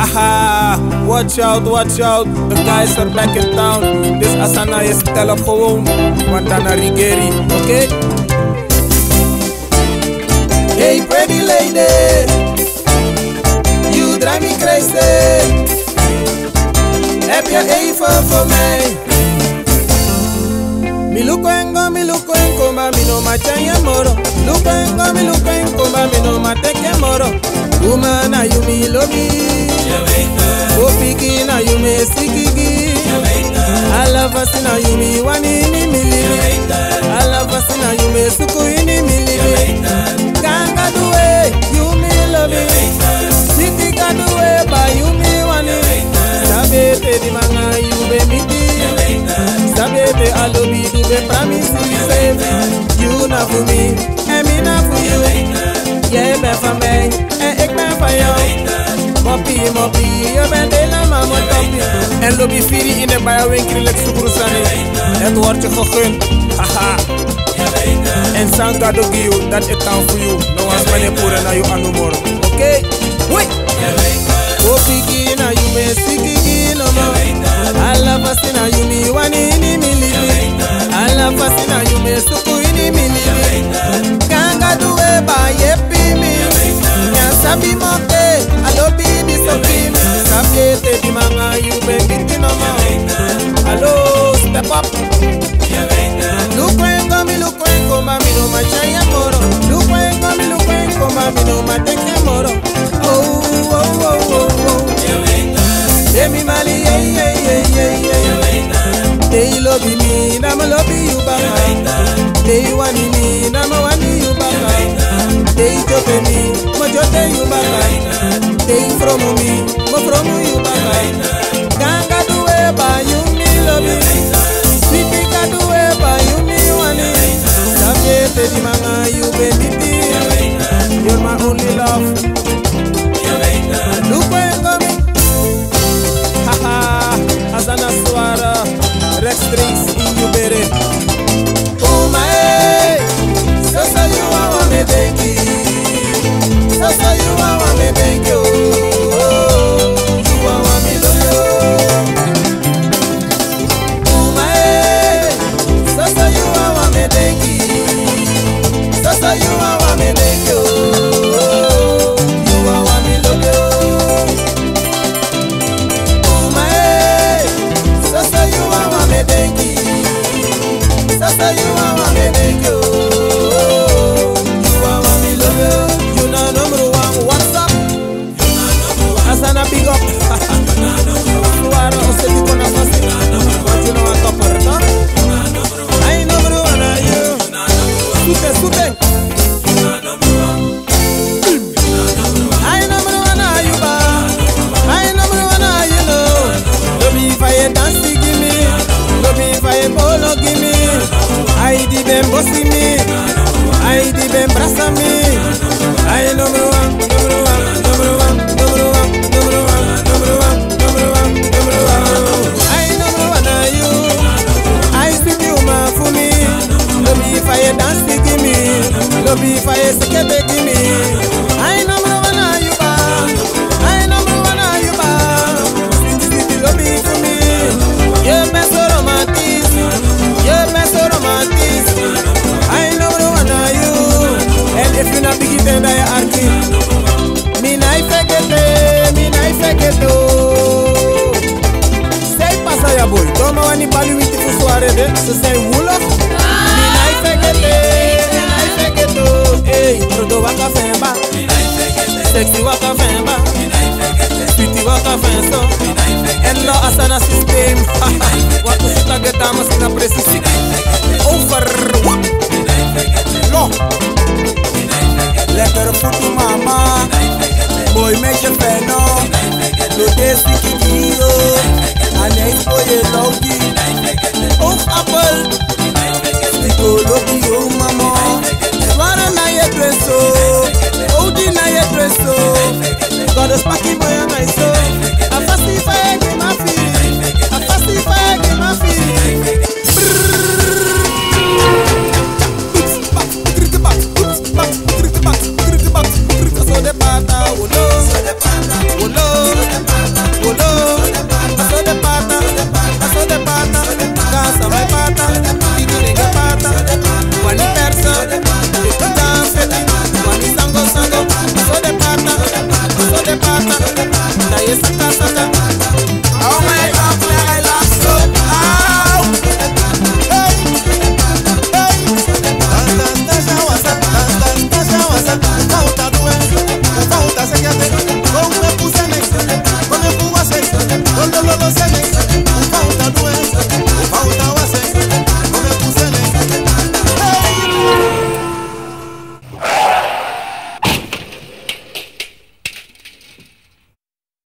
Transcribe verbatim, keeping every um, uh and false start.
Haha, watch out, watch out. The guys are back in town. This Asana is tell gewoon. Wantana Rigeri, okay? Hey pretty lady, you drive me crazy. Heb je even voor mij? Mi lukuengo, mi lukuengo, ma mi no machanya moro. Lukuengo, mi lukuengo, ma mi no mateke moro. Woman, na you me love me. Opiki, na you me sikigi. I love us, na you me wani ni mili. I love us, na you me suku ini mili. Kanga duwe, you me love me. Siki kaduwe, ba you me wani. Sabe te di manga you be miti. Sabe te alobi du be promise you save. You na for me, and me na for you. Jij bent van mij en ik ben van jou. Moppie, moppie, je bent helemaal mijn toppie. En lobby Firi in de bijenwinkel, lekker soebrusani. Het wordt je gegund, haha. En Sanga do you, dat ik kan voor you. No one's money pure na you anumoro, oké? Wait! Opiki na you me sikiki no more. I love us na you me wani ni mili. I love us na you me suku ini mili. Kanga duwe ba yepi. Sabi moke, alo bibi sokim. Sabi te di manga you baby no more. Alo step up. Lukwengo mi lukwengo mami no machaya moro. Lukwengo mi lukwengo mami no mateke moro. Oh oh oh oh oh. Demi mali yeah yeah yeah yeah yeah. They love me, na me love you baba. They want me, na me want you baba. They joke me, mo joke you baba. They from me, mo from you baba. Ganga duwe ba you me love me. Sweetie ka duwe ba you me want me. Sabe te di manga you baby. You're my only love. Look where you coming. Haha, Asana Suara, Rex Drinks in you bere. Oh my, so so you want me thank you. So so you want me thank you. You want me love you. Oh my, so so you want me thank you. So so you want me thank you. You want me love you. Sasa you want me thank you. You want me love you. You know number one. What's up? Asana big up. Suara oseti kona fasi. What you know a topper, huh? I number one are you. Sute sute. I number one are you ba. I number one are you know. Love me if I dance give me. Love me if I polo give me. I di ben bossy me, I di ben brassa me. I number one, number one, number one, number one, number one, number one, number one, number one. I number one are you. I see you ma for me. Love me if I dance give me. Love me if I skate give me. I number one are you ba. I number one are you ba. City city love me for me. You best so romantic. You best so romantic. I know the one are you. And if you're not big then I argue. Me na forget it, me na forget it. Say passa ya boy. Don't know any bali with you soare de. So say wula. Me na forget it, me na forget it. Hey, prodo waka femba. Sexy waka femba. Sweetie waka femso. And lo asana system. Watu suka geta masina presisi. Over what? Lo. Lekker futu mama. Boy met je feno. Lo desi kikio. Aneis boye loki. Oogappel. Stiko loki oh mama. Zware na je dresso. Odi na je dresso. Goddess paki boy na iso.